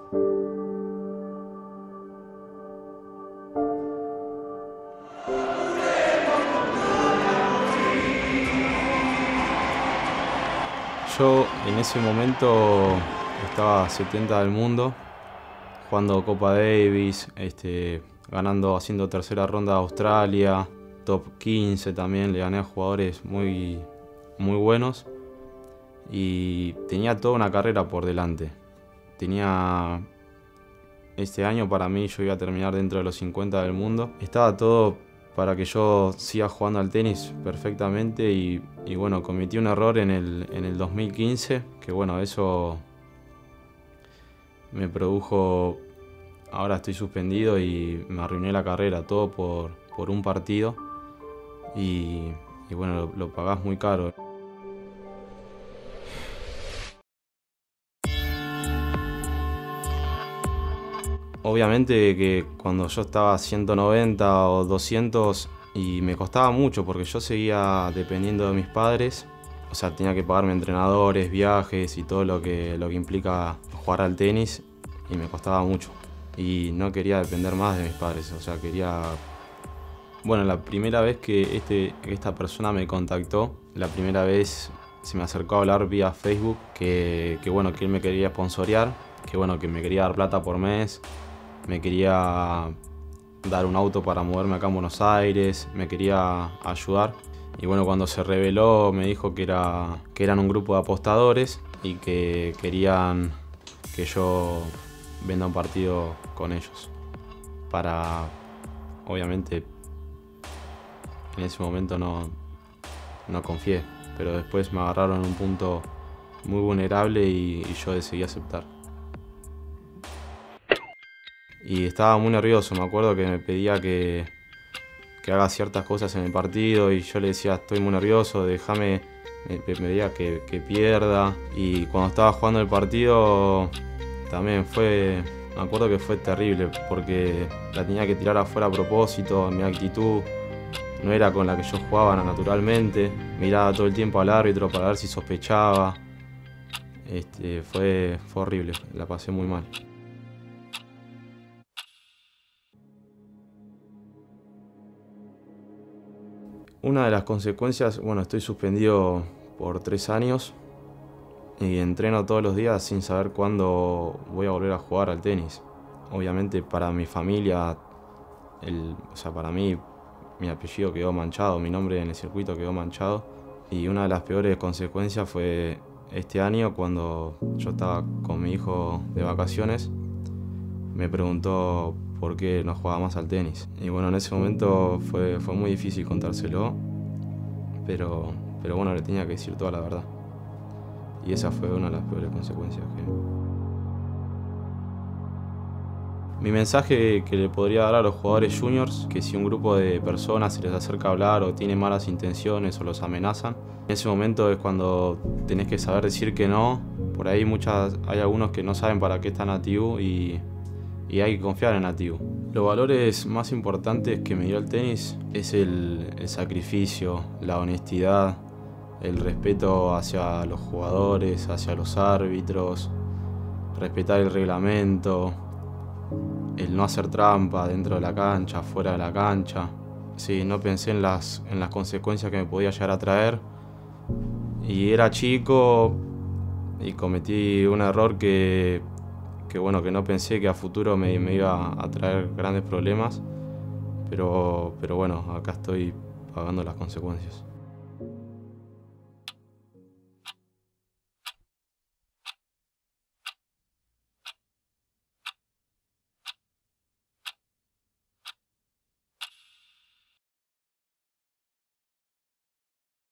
Yo en ese momento estaba 70 del mundo, jugando Copa Davis, haciendo tercera ronda de Australia, top 15 también, le gané a jugadores muy buenos y tenía toda una carrera por delante. Este año para mí yo iba a terminar dentro de los 50 del mundo. Estaba todo para que yo siga jugando al tenis perfectamente y bueno, cometí un error en el 2015, que bueno, eso me produjo, ahora estoy suspendido y me arruiné la carrera, todo por un partido y bueno, lo pagás muy caro. Obviamente que cuando yo estaba a 190 o 200 y me costaba mucho porque yo seguía dependiendo de mis padres, o sea, tenía que pagarme entrenadores, viajes y todo lo que implica jugar al tenis y me costaba mucho. Y no quería depender más de mis padres, o sea, quería... Bueno, la primera vez que esta persona me contactó, la primera vez se me acercó a hablar vía Facebook que bueno, que él me quería sponsorear, que bueno, que me quería dar plata por mes. Me quería dar un auto para moverme acá en Buenos Aires, me quería ayudar. Y bueno, cuando se reveló me dijo que eran un grupo de apostadores y que querían que yo venda un partido con ellos. Obviamente, en ese momento no confié, pero después me agarraron en un punto muy vulnerable y yo decidí aceptar. Y estaba muy nervioso, me acuerdo que me pedía que haga ciertas cosas en el partido y yo le decía, estoy muy nervioso, déjame, me pedía que pierda. Y cuando estaba jugando el partido también me acuerdo que fue terrible porque la tenía que tirar afuera a propósito, mi actitud no era con la que yo jugaba naturalmente, miraba todo el tiempo al árbitro para ver si sospechaba. Fue horrible, la pasé muy mal. Una de las consecuencias, bueno, estoy suspendido por 3 años y entreno todos los días sin saber cuándo voy a volver a jugar al tenis. Obviamente para mi familia, para mí, mi apellido quedó manchado, mi nombre en el circuito quedó manchado. Y una de las peores consecuencias fue este año cuando yo estaba con mi hijo de vacaciones. Me preguntó por qué no jugaba más al tenis. Y bueno, en ese momento fue muy difícil contárselo, pero bueno, le tenía que decir toda la verdad. Y esa fue una de las peores consecuencias Mi mensaje que le podría dar a los jugadores juniors, que si un grupo de personas se les acerca a hablar o tiene malas intenciones o los amenazan, en ese momento es cuando tenés que saber decir que no. Por ahí hay algunos que no saben para qué está Natiu y hay que confiar en Natiu. Los valores más importantes que me dio el tenis es el sacrificio, la honestidad, el respeto hacia los jugadores, hacia los árbitros, respetar el reglamento, el no hacer trampa dentro de la cancha, fuera de la cancha. Sí, no pensé en las consecuencias que me podía llegar a traer. Y era chico y cometí un error que no pensé que a futuro me iba a traer grandes problemas. Pero bueno, acá estoy pagando las consecuencias.